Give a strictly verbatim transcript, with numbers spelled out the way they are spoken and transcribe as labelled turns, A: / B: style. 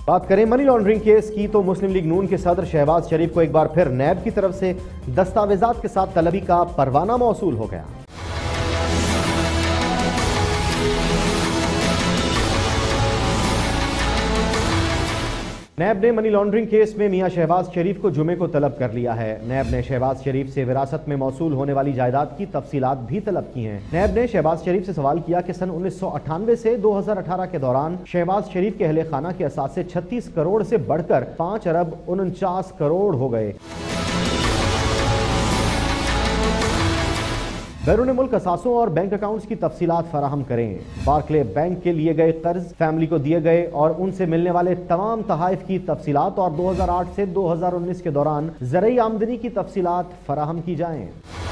A: बात करें money laundering case की तो मुस्लिम लीग नून के सदर शहबाज शरीफ को एक बार फिर नैब की तरफ से दस्तावेजात के साथ तलबी का परवाना मौसूल हो गया। नैब ने मनी लॉन्ड्रिंग केस में मियां शहबाज शरीफ को जुमे को तलब कर लिया है। नैब ने शहबाज शरीफ से विरासत में मौसूल होने वाली जायदाद की तफसीलात भी तलब की हैं। नैब ने शहबाज शरीफ से सवाल किया कि सन उन्नीस सौ अट्ठानवे से दो हजार अठारह के दौरान शहबाज शरीफ के अहले खाना के असासे छत्तीस करोड़ से बढ़कर पांच अरब उनचास करोड़ हो गए। बैरून मुल्क असासों और बैंक अकाउंट्स की तफसीलात फराहम करें। बार्कले बैंक के लिए गए कर्ज, फैमिली को दिए गए और उनसे मिलने वाले तमाम तहाइफ की तफसीलात और दो हजार आठ से दो हजार उन्नीस के दौरान ज़रई आमदनी की तफसीलात फराहम की जाएं।